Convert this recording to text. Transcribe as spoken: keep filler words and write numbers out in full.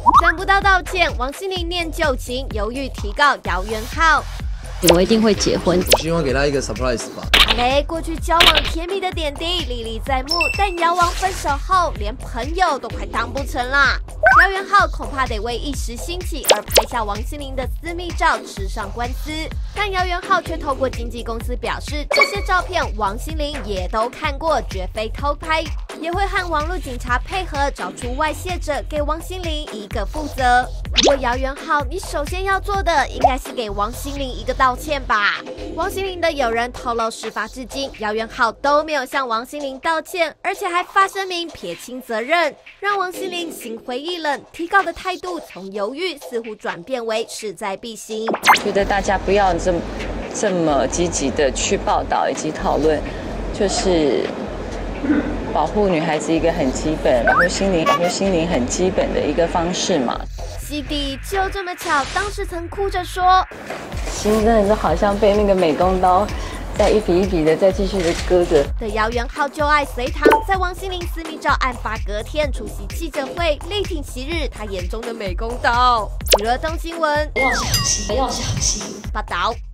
等不到道歉，王心凌念旧情，犹豫提告姚元浩。 我一定会结婚。 我希望给他一个 surprise 吧。 雷过去交往甜蜜的点滴历历在目，但姚王分手后，连朋友都快当不成啦。姚元浩恐怕得为一时兴起而拍下王心凌的私密照吃上官司，但姚元浩却透过经纪公司表示，这些照片王心凌也都看过，绝非偷拍，也会和网络警察配合找出外泄者，给王心凌一个负责。不过姚元浩，你首先要做的应该是给王心凌一个道歉吧。王心凌的友人透露，事发至今，姚元浩都没有向王心凌道歉，而且还发声明撇清责任，让王心凌心灰意冷，提告的态度从犹豫似乎转变为势在必行。 觉得大家不要这么这么积极的去报道以及讨论，就是保护女孩子一个很基本，保护心灵，保护心灵很基本的一个方式嘛。 西迪就这么巧，当时曾哭着说， 心真的是好像被那个美工刀再一笔一笔的再继续的割着。 的姚元浩旧爱隋唐，在王心凌私密照案发隔天出席记者会，力挺昔日他眼中的美工刀。娱乐动新闻， 要小心，要小心。 报道。